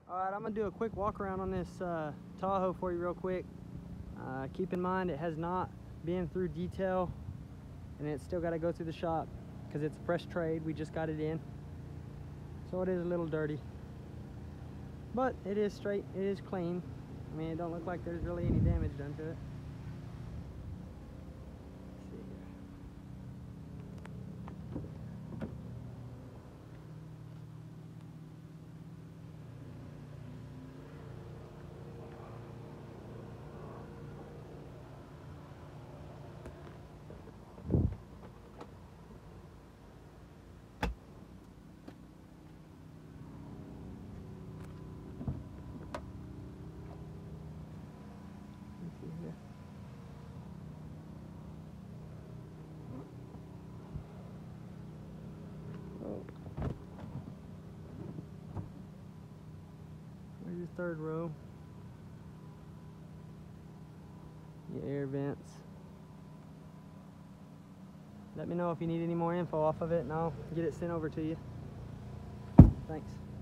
Alright, I'm going to do a quick walk around on this Tahoe for you real quick. Keep in mind it has not been through detail and it's still got to go through the shop because it's a fresh trade. We just got it in. So it is a little dirty. But it is straight, it is clean. I mean, it don't look like there's really any damage done to it. Let's see here. There's your third row. Your air vents. Let me know if you need any more info off of it and I'll get it sent over to you. Thanks.